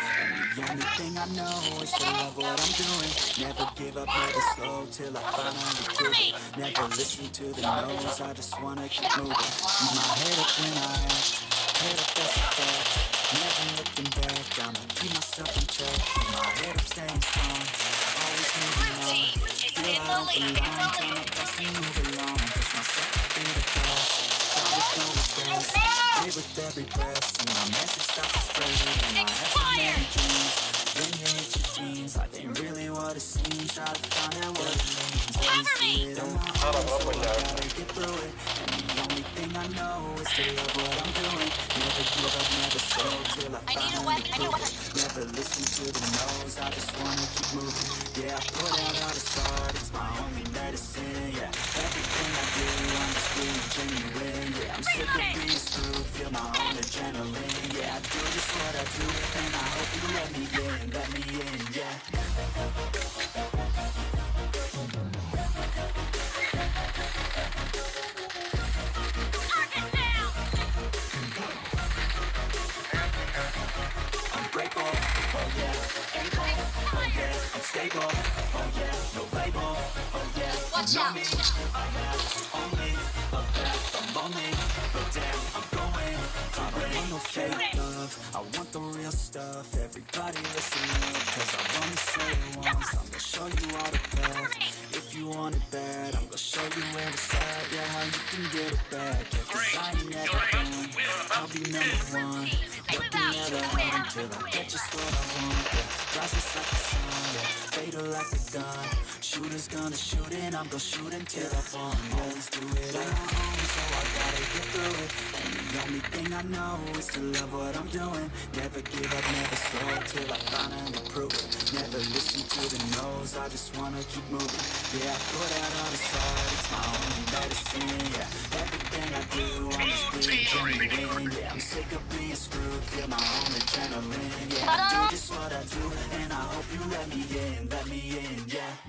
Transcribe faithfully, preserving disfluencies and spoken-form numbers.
And the only thing I know is to love what I'm doing. Never give up, never slow, till I finally prove it. Never listen to the no's, I just wanna keep moving. Keep my head up when I act, head up, that's a fact. Never looking back, I'ma keep myself in check. Keep my head up, staying strong, always moving on. Feel I don't belong, tell my best to move along. Push myself to be the best, try with no regrets. Live with every breath, see my message start to spread. And I have so many dreams, when you hit your teens, life ain't really what it seems. Try to find out what it means. Always do it on my own, so I gotta get through it. And the only thing I know is to love what I'm doing. Never give up, never slow, till I finally prove it. Never listen to the no's, I just wanna keep moving. Yeah, I put out all this art, it's my only medicine. Yeah, everything I do, I'm just being genuine. Yeah, I'm sick of being screwed, feel my own adrenaline. Yeah, I do just what I do, and I hope you let me in, let me in, yeah. Unbreakable, oh yeah, able, oh yeah, I'm stable, oh yeah, no label, oh yeah. Watch know out. me, I have only a path, I'm lonely, but damn, I'm going. I don't want no fake love, I want the real stuff. Everybody listen up, cause I wanna say it once. I'm gonna show you all the path. If you want it bad, I'm gonna show you where it's at. Yeah, how you can get it back. Yeah, cause I ain't never done, I'll be number one. Working never end until I get just what I want. Yeah, rises like the sun, yeah, fatal like a gun. Shooters gonna shoot and I'm gonna shoot until I fall. Always do it on my own, so I gotta get through it. And the only thing I know is to love what I'm doing. Never give up, never slow, till I finally prove it. Never listen to the no's, I just wanna keep moving. Yeah, I put out all this art, it's my only medicine. Yeah, everything I do, I'm just being genuine. Yeah, I'm sick of being screwed, feel my own adrenaline. Yeah, I do just what I do, and I hope you let me in, let me in, yeah.